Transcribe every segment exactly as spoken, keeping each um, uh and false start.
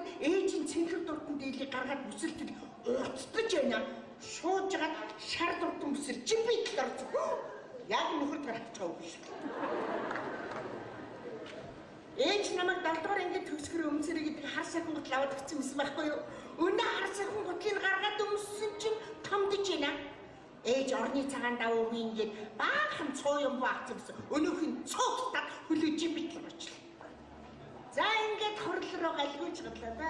ээж нь цэнхэр дуртан дийлийг гаргаад бүсэлтэл уцтаж байна. Шууж байгаа шар дуртан бүсэл жимбит гарч. Яг нөхөр таратчихав биш. Ээж намайг далдуур ингээд төгсгөр өмсөрэй гэдэг хар сайхан гутал аваад өгсөн юм байхгүй юу? Өнөө хар сайхан гутлыг гаргаад өмссөн чинь томдож байна. Ээж орны цагаан давуу ингээд баахан цуу юм баацсан гэсэн. Өнөөх нь цугтаад хөлөө жимбит гарч. За ингээд хорл руу галгүйж гадлаа да.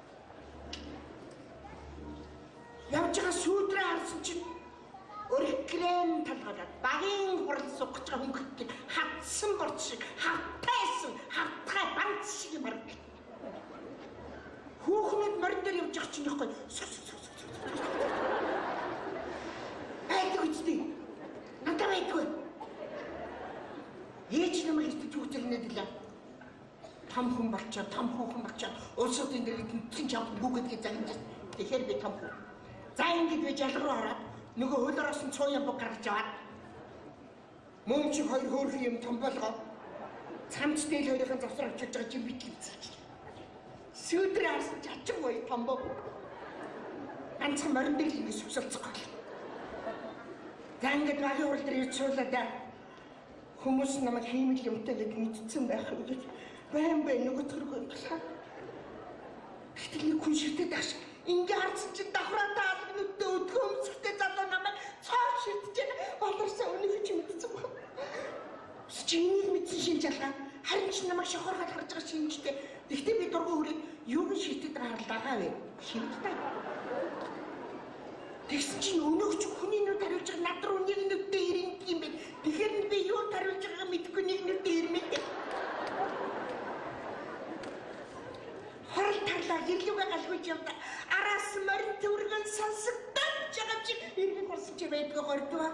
Явж байгаа шүүдрээ харсан чинь өргөкрэм талгаад багийн хурал сугч байгаа хөнгөлт хатсан борч шиг хавтайсан хавтгай банц шиг юм арга. Хүүхнүүд морь дээр явж байгаа чинь яахгүй. Айдаг үстэй. Надад байдгүй. Ээж намайг ихтэй зүгтэлнэд лээ. Том хүн болчоо, том хүүхэн болчоо. Улсуудын дэргэд тэн чамд бүгдгээ загнаж. Тэгэхээр би том хүн. За ингэж би жал руу ороод нөгөө хөлөөс нь цуу юм гаргаж аваад мөн чи хоёр хөөрхөн юм том болгоо. Цамц дээл хоёрын завсар авчиж байгаа юм битлээ. Сүүдрээ харсан чачин гоё том боо. Ганцхан морин дээр ингэ сүсэлцэх. За ингэж багийн урал дээр ирцүүлээд хүмүүс намайг хиймэл юмтай гэж мэдсэн байх гэж байн байн нөгөө төргөө болохоор. Гэтэл нэг хүн ширтээд агш. Ингээ харсан чинь давхраатай алгнуудтай өдгөөмсгтэй залуу намайг цоо шидэж болорсоо өнөөх чи мэдсэн баг. Чиний мэдсэн шин жалгаа харин ч намайг шохоргол харж байгаа шинжтэй. Тэгтээ би дургуй хүрээд юуг шидэд гаргалаагаа вэ? Шинжтэй. Тэгсэн чинь өнөөх чи хүний нүд хариулж байгаа над руу нэг нүдтэй ирэн юм бэ. Тэгэхээр би юу хариулж байгааг мэдэхгүй нэг нүдтэй ирмээ. Хорл тарлаа гэрлүүгээ галгүйж явда. Араас морин төвөргөн сонсогдож байгаа чи иргэн болсон чи байдгаа гордоо.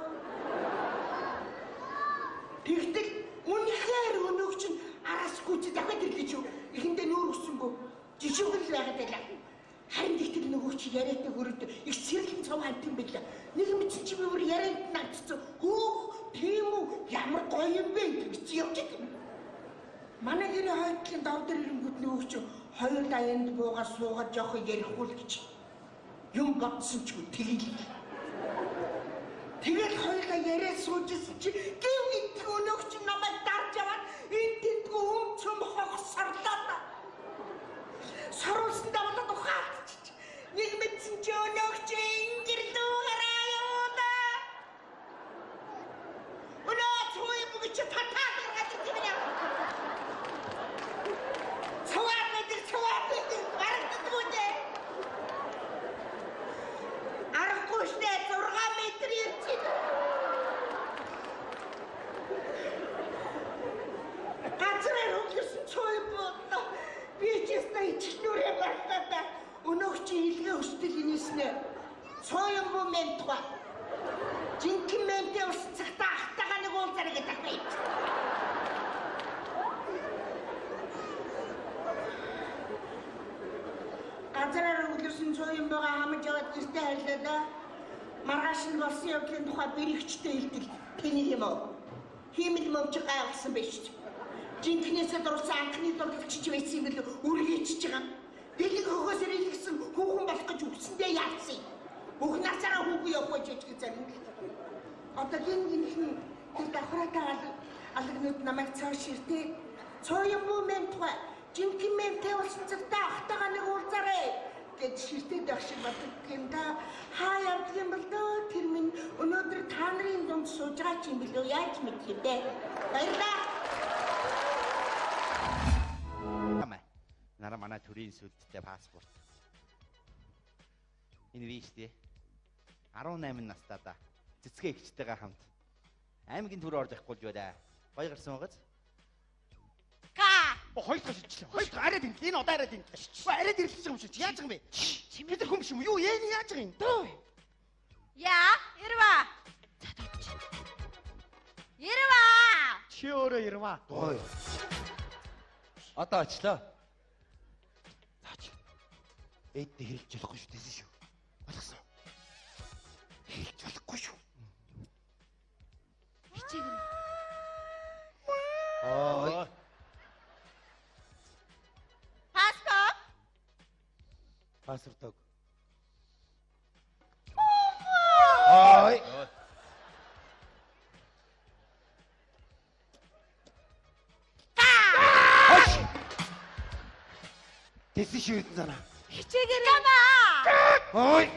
Тэгтэл үнэхээр өнөөх чинь араас гүйж дахиад ирлээ чи ихэндээ нүүр өссөнгөө жижигэл байгаад байлаа. Харин тэгтэл нөгөө чи яриатай хөрөд их сэрлэн цав хамт юм байлаа. Нэг мэдсэн чи би өөр яриад надцсан. Хөөх тийм үү ямар гоё юм бэ гэж явж байгаа. Манай гэрээ хойдлын дав дээр ирэнгүүт нөгөө чи хоёр даянд буугаар суугаад жоох ярихгүй л гэж юм бодсон ч тэгэл. Тэгэл хоёулаа яриад суужсэн чи гэв гэдэг өнөөх чи намайг дарж аваад энэ тэндгүй өм цөм хогсорлоо. Сорулсандаа болоод ухаалчих. Нэг мэдсэн чи өнөөх чи ингэрлүү гараа юу да. Өнөө цуй бүгд чи татаад гаргаад ирэх юм яа. Цугаар мэдэр цугаар мэдэр барагддаггүй дээ. Аргагүй шнэ зургаан метр ирчих. Газраар хөнгөрсөн цуй бод. Би ч ястай ичнүүрээ бартаа. Өнөөх чи илгээ өсдөл инээснэ. Цуй юм бо ментва. Жинхэнэ ментэ ус цагтаа ахтагаа нэг уулзараа гэдэг бай. Газраар хөнгөрсөн цуй юм бога хамж яваад гэртээ хайлаа да. Маргааш нь болсон явдлын тухай бэрэгчтэй хэлдэг. Тэний юм уу? Хиймэл мөвч гайхсан биш. Жинхнээсээ дурсан анхны дурлагч байсан юм бэл үргээчж байгаа. Дэлэг хөгөөс ирэлгсэн хүүхэн болох гэж үгсэндээ яатсан. Бүх насаараа хүүхэн явах гэж гэж зарим. Одоо гин гинхэн тэр давхраатай алгнууд намайг цоо ширтээ. Цоо юм бо ментва. Жинхэнэ ментэ болсон цагтаа ахтагаа нэг уулзаарай гэж ширтээд байх шиг боддог юм да. Хаа явдаг юм бол дөө тэр минь өнөөдөр та нарын дунд сууж байгаа юм билүү яаж мэдэх юм бэ? Баярлалаа. Нара манай төрийн сүлдтэй паспорт. Энэ виштэй арван найман настай да. Цэцгээ ихчтэйгээ хамт аймгийн төр орж явахгүй байна. Гоё гарсан байгааз. Ка. Хоёр дахь шилжлээ. Хоёр дахь арайд ин. Энэ одоо арайд ин. Арайд ирлэж байгаа юм шиг. Яаж байгаа юм бэ? Чимэдэр хүм шиг юм. Юу энэ яаж байгаа юм? Дөө. Яа, ирва. Ирва. Чи өөрөө ирва. Ой. Одоо очлоо. Эдд хэлж болохгүй шүү дээ шүү. Болгосон. Хэлж болохгүй шүү. Хичээгэн. Ой. Паспорт. Пассворд. Ой. Тэсэн шүү хэдэн санаа. Хичээгээр гамаа. Ой.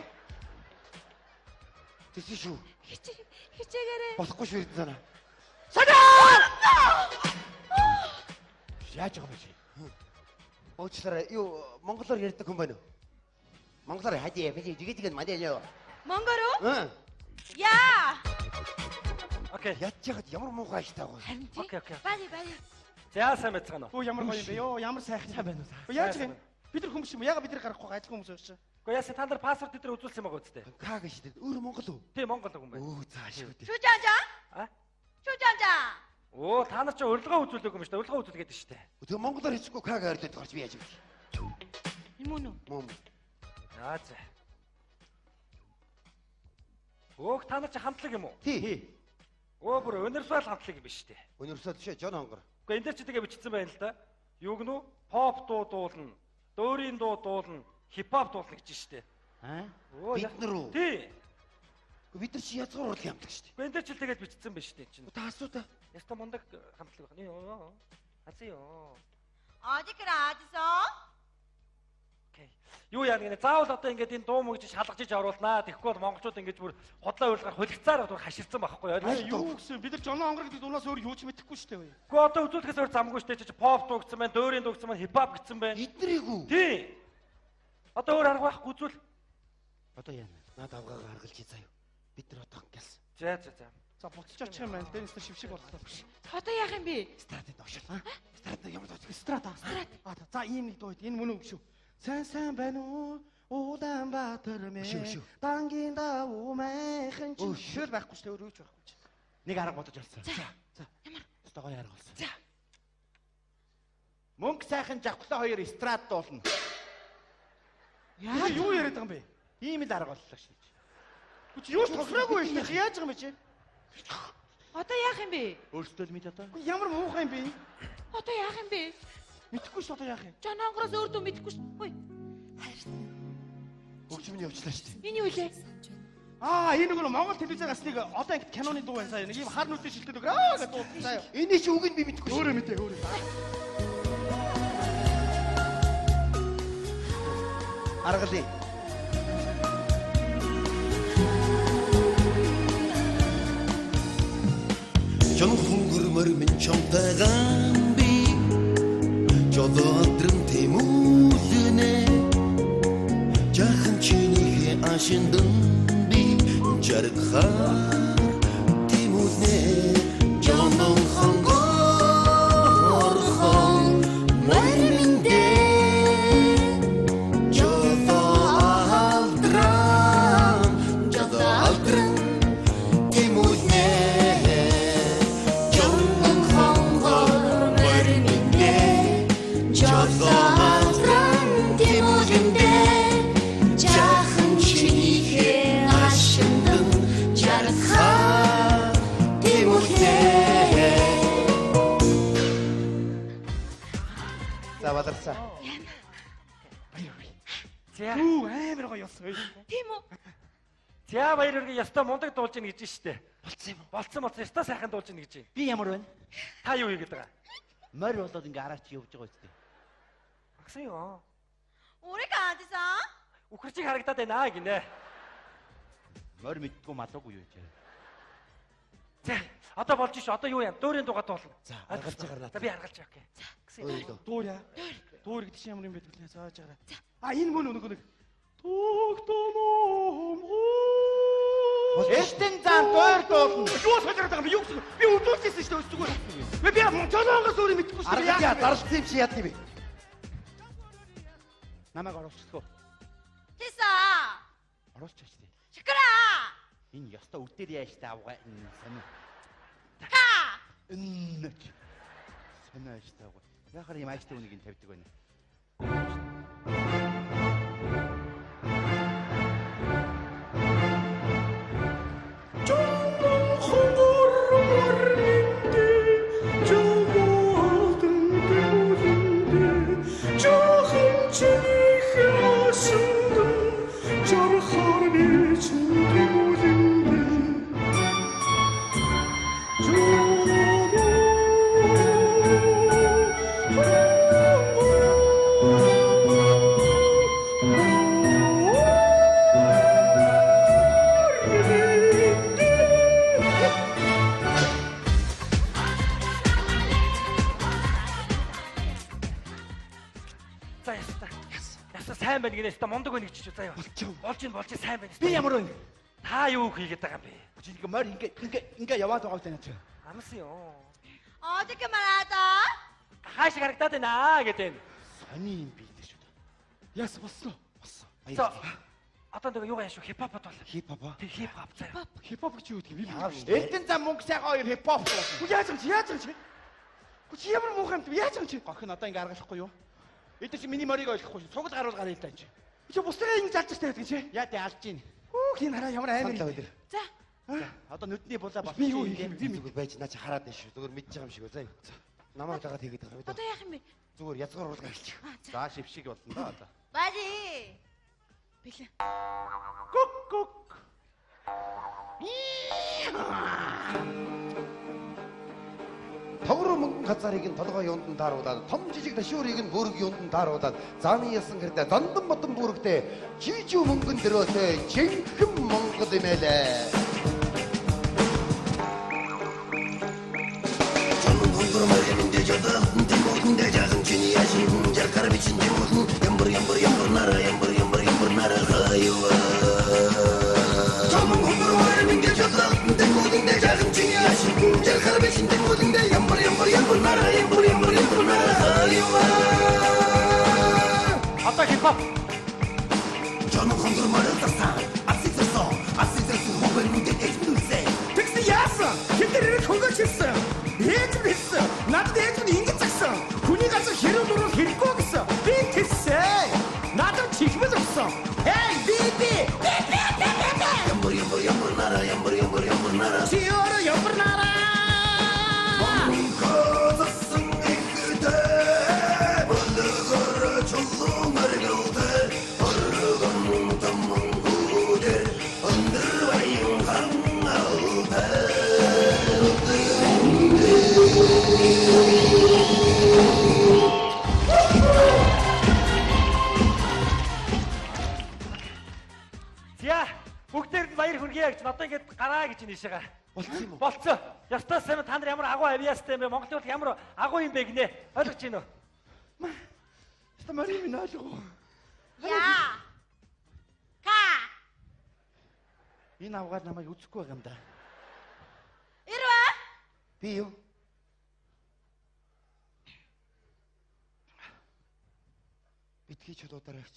Тэсэн шүү. Хичээ хичээгээрээ. Болохгүй шүү хэдэн санаа. Санаа! Яаж байгаа юм чи? Уучлаарай. Юу монголоор ярьдаг хүн байна уу? Монголоор хадий хадий жигэдэг нь мадаа яа. Монгол руу? Аа. Яа. Окей. Яаж яагаад ямар муухай ажтай байгаа. Харин тий. Окей, окей. Бали бали. За сайн байцгаана уу? Өө ямар гоё юм бэ? Йоо ямар сайхан Сайн байна уу? Өө яаж юм? Бид нар хүмүүс юм. Яга бид нар гарахгүй ажил хүмүүс шүү. Гэхдээ яасан та нар пассворд дээр үзүүлсэн байгаа үстэй. Каа гэж дээ. Өөр монгол уу? Тийм Монгол хүн байна. Өө цааш үү. Шүжаажаа. А? Шүжаажаа. Оо та нар ч урилга үзүүлээгүй юм шүү дээ. Урилга үзүүлгээд шүү дээ. Тэгээ монголоор хэлэхгүй каагаа ярьдаг гарч би яаж юм бэ? Энэ мөн үү? Мөн. Аа за. Өөх та нар ч хамтлаг юм уу? Тий. Оо бүр универсал хамтлаг юм биш үү? Универсал шээ Жон Хонгор. Гэхдээ энэ дээр ч тэгээ бичсэн байна л да. Юу гэнэ үү? Pop дуу дуулна. Дөөрийн дуу дуулна. Хипхоп дуулна гэж шүү дээ. Аа? Оо Бид нар уу? тий. Бид нар чи язгуур урлаг ямдаг шүү дээ. Гэхдээ энэ дээр ч тэгээд бичсэн байна шүү дээ чинь. Та асуута. Яста мундаг хамтлаг байна. Йоо. Азиё. 어디 그라지서? Окей. Юу яа гэнэ заавал одоо ингээд энэ дуу мөгж шалгаж иж оруулнаа. Тэгэхгүй бол монголчууд ингэж бүр хотлоо урилгаар хөлгцаар бүр хаширсан байхгүй юу? Юу гэсэн? Бид нар Жон Хонгор гэдэг дуунаас өөр юу ч мэдэхгүй шүү дээ. Гэхдээ одоо үзүүлэхээс өөр замгүй шүү дээ. Чи pop дуу гэсэн байна, дөөрийн дуу гэсэн байна, хипхоп гэсэн байна. Эднэрийг үү? Тий. Одоо өөр арга байхгүй үзүүл. Одоо яана? Наад авгаагаа харгалж хий заяа. Бид нар одоо ангиалсан. За за за. За буцаж очих юм байна. Дэнс шившиг боллоо. Одоо яах юм бэ? Стратад огшоо. Стратад ямар дуу гэж Страта. Аа за ийм нэг дуу байд. Энэ мөн үү шүү. Сайн сайн байна уу? Улаанбаатар мэ. Дангинда умайхан чи. Шөл байхгүй шүү дээ. Өөр юу ч байхгүй чи. Нэг арга бодож олсон. За. За. Ямар? Стогоо арга болсон. За. Мөнгө сайхан жавхлаа хоёр эстрад дуулна. Яа юу яриад байгаа юм бэ? Ийм л арга боллоо шүү. Чи юу ч тохироогүй юм чи. Яаж байгаа юм бэ чи? Одоо яах юм бэ? Өөрсдөө л мэд одоо. Ямар муухай юм бэ? Одоо яах юм бэ? Мэдхгүй ш одоо яах юм? Жон Хонгороос өөр дөө мэдэхгүй ш. Хөөе. Өгчмөний явчлаа шүү дээ. Энэ юу лээ? Аа энэ нэг Монгол телевизээр гасныг одоо ингэж киноны дуу байна сая. Нэг ийм хар нүдтэй шилдэг өгөө аа гэдэг дуу заяа. Эний чи үг нь би мэдэхгүй. Өөрөө мэдээ өөрөө. Аргалын. Жон Хонгор мөрмөн чамтайгаан би жододрын тэмүүлнэ жахан чиний ашиндан би жаргахаар тэмүүлнэ Жон Хонгор хон мөрмөндэ жододран жододран тэмүүлнэ Завадарсан. За. Үу амар гоё ёс. Тийм үү? За баяр үргээ ястаа мундаг дуулж ийн гэж штэ. Болцсон юм уу? Болцсон болцсон ястаа сайхан дуулж ийн гэж байна. Би ямар байна? Та юу хийгээд байгаа? Морь болоод ингээ араач явж байгаа үстэй. Агсан юу? 우리 가지서? Үхэрчиг харагдаад байна гинэ. Морь мэдгүй малуугүй юу ч. За одоо болж ш. Одоо юу яа? Дөөрийн дуугаа дуулна. За, аргалж гарнаа. За би харгалж окей. Ойлоо. Дуур яа. Дуур гэдэг чинь ямар юм бэ гэвэл зааж гараа. А энэ мөн нэг нэг. Тогтоном. Эстэн зан дуур дуулна. Юу сольроод байгаа юм бэ? Юу гэсэн? Би өдөөссөн шүү дээ өсдөгөө. Би би Жон Хонгороос өөрөө мэдгүй шүү дээ. Аргалж яа даралцсан юм чи яд юм бэ? Намайг оруулчихгүй. 됐어. Оруулчих тий. 시끄러. Энэ ёстой үдээр яаж таавгаа энэ сонио. 가. Энэ сонио яаж таавгаа. Яхаар юм ааштай үнийг нь тавьдаг байна. Жон Хонгор За яста. Яста сайн байна гинэ яста мундаг байна гэж чи заяа. Болж ин болж сайн байна. Би ямар вэ? Та юу хийгээд байгаа юм бэ? Жинхэнэ морь ингээ ингээ ингээ яваад байгаа юм байна. Амс юу? 어떻게 말하다? Хааш харагдаад байна гэдэг. Сони юм би дээ шүү дээ. Яс боссоо. Боссоо. За одоо нэг юу яаш хипхоп бол. Хипхоп аа. Тэг хипхоп заяа. Хипхоп гэж юу гэдэг би Яав шүү. Элдэн зам мөнгө сайхан хоёр хипхоп болсон. Гү яаж юм чи яаж юм чи? Гү чи ямар муухай юм бэ? Яаж юм чи? Гохин одоо ингээ аргалахгүй юу? Эдгээр чи миний морийг ойлгохгүй шүү. Цугал гаруул гараа л даа чи. Чи бусдаа ингэ залж штэ гэдэг чи. Яа тэ алж гин. Хүү хин хараа ямар амар юм. 자, Одоо нүдний булаа бас Би юу хийх юм бэ? Зүгээр байж наа чи хараад байна шүү. Зүгээр мэдж байгаа юм шиг үү заа. Намайг дагаад хийгээд байгаа юм 어떻게 даа. 하면? Зүгээр язгаар уруулга хэлчих. 아, 자, За шившиг болно да одоо. 빨리. 빌려. Гүк гүк. Тогроо мөнгөн газарыг нь толгой юунд тааруулаад, том жижиг ташуурыг нь бүрэг юунд тааруулаад, замын ясан гэрдэ дандан ботон бүрэгтэй жижиг мөнгөн дөрөөтэй жинхэнэ Монгол юм элэ. Чамын хонгор мөрөнд дэжода, дэмотын дэжагын чиний яшин, жаркар бичин дэмотын, ямбар ямбар ямбар нара, ямбар ямбар ямбар нара хайва. Чамын хонгор мөрөнд дэжода, дэмотын дэжагын чиний яшин, жаркар бичин дэмотын, ямбар ямбар ямбар нара, ямбар ямбар ямбар нара хайва. Одоо хипхоп. Чамын хонгор мөрөнд тасан, асицсан, асицсан хоббен үдэ дэжмүсэ. Тэгсэн яасан? Хитэрэг хөнгөж хэлсэн. Ээж нь хэлсэн. Надад ээж нь ингэж загсан. Хүний газар хэрэг дуруу хэрэггүй гэсэн. Би хэлсэн. Надад чихмэл өгсөн. Эй, би би. Ямбар ямбар ямбар нара, ямбар ямбар ямбар нара. Чи өөрөө ямар нараа? Гоцсон ихтэй. Болгор чулуу мэргэлдэ. Оргон тамон гүдэ. Өндөр баян хангалдэ. За бүгдээр нь баяр хүргэе гэж одоо ингэж гараа гэж нээшээгаа. Болцсон юм уу? Болцсон. Ястаа сайн та нар ямар агуу авьяастай юм бэ? Монголын бол ямар агуу юм бэ гинэ? Ойлгож байна уу? Ста морь минь ойлгоо. 야, 가. Энэ авгаад намайг үзэхгүй байгаа юм да. 이리 와. Би юу? Битгий ч удаараач.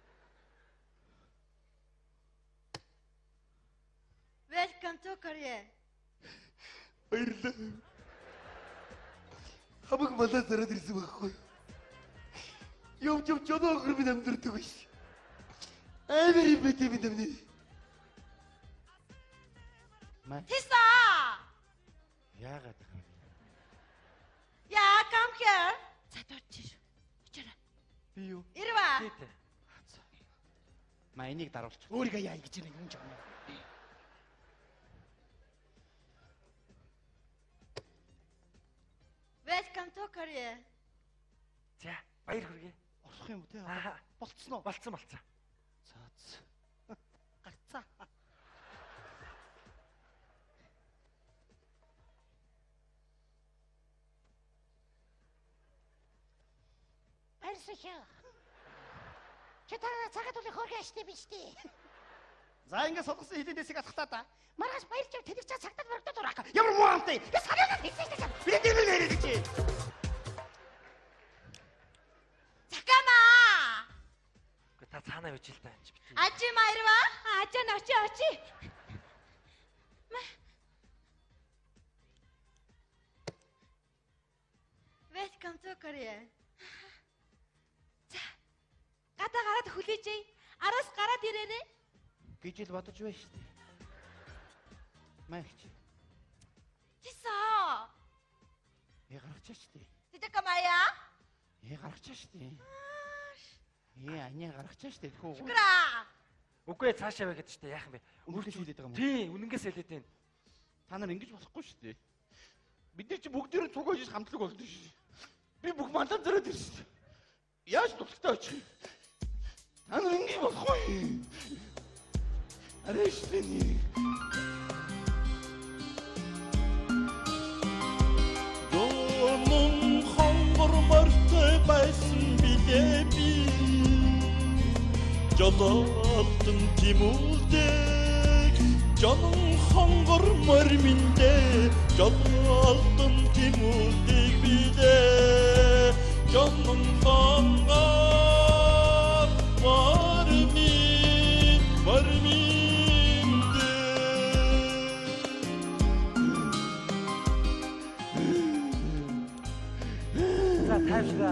Welcome to Korea. Баярлалаа. Хамаг малаа зараад ирсэн байхгүй. Юм юм жоноо гэр минь амьдэрдэг биш. Амар юм бэ тийм юм. 됐어. Яагаад юм? 야, come here. 자, 너 뒤로. 이쪽으로. Би юу? 이리 와. Тийт. Ма энийг даруулч. Өөрийгөө яа гэж нэг юм жоо. Welcome to Korea. За баяр хүргэе. Орох юм уу те? Аа Болцсон уу? болцсон болцсон. Цаац. гарцаа. Арсахи. Чатаа цагаат үлэх хөргөштэй биш тий. За ингэ содгосон хилэн дэсийг атгатаа да. Маргааш баярч тэдэр чаа цагтаа мөрөгдөд дураах. Ямар муу амтай. Би санаа хийсэн гэсэн. Би дээр нэр хэлж чи. 잠깐만. Гэ та цаанаа байж л та энэ бит. 아줌마 이리 와. 아자 너치 어찌. Welcome to Korea. 자, гадаа гараад хүлээж. Араас гараад ирээрэй. гэж л бодож байна шүү дээ. Маяг чи. 됐어. Ээ гаргачаач дээ. 잠깐 말이야. Ээ гаргачаач дээ. Ээ аня гаргачаач дээ. Тэхүү. 그라. Үгүй ээ цаашаа вэ гэдэг чинь яах юм бэ? Үнэндээ хэлээд байгаа юм уу? Тий, үнэнгээс хэлээд байна. Та нар ингэж болохгүй шүү дээ. Бид нар чи бүгдээрээ цугаж хамтлаг болдоо шүү. Би бүх мандаа зэрэг ирсэн. Яаж дутагтай очих? Та нар ингэж болохгүй. Арэштэни. Дөрмөн хонгор морьтой байсан билээ би жалалтын тимүүлдэг жаның хонгормор миндэ жалалтын тимүүлдэг бидэ жаның хонгор мармин марминдэ За тайвшраа.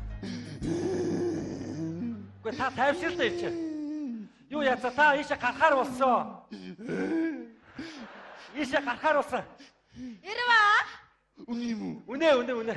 Gue та тайвшралтай чи. Юу яцаа та ийшээ гарахаар болсон. Ийшээ гарахаар болсон. Ирва. Үний юм уу? Үнэ үнэ үнэ.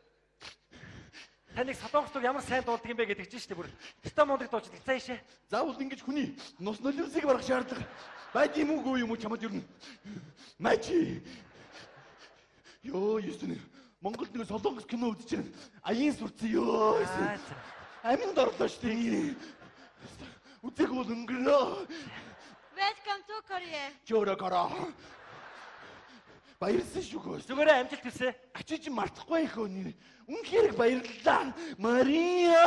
Таныг Солонгоцд ямар сайн дуулдаг юм бэ гэдэг чинь шүү дээ бүр. Ста мундаг дуучдаг. За ийшээ. Заавал ингэж хүний нус нулимсыг барах шаардлага байд юм уугүй юм уу чамд юу? Мачи. Йоо, юусэн. Монголд нэг солонгос кино үзэж байна. Аян сурцсан ёо. Аминд орлоо шүү дээ. Үзэг бол өнгөрөө. Welcome to Korea. Чөөрө гараа. Баярлсан шүү гоо. Зүгээрээ амжилт хүсье. Ачиж мартахгүй их өөний. Үнхээр баярлалаа. Мария!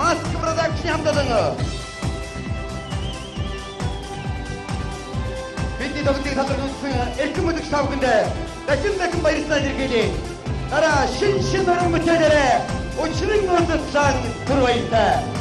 Маск продакшн хамтлаган бидний тоглолтыг талархсан эрхэм мөлөг савганд дахин дахин баярлалаа илэрхийлье. Дараа шин шин уран бүтээлээрээ өчрөн өндөсөн түр баярлалаа.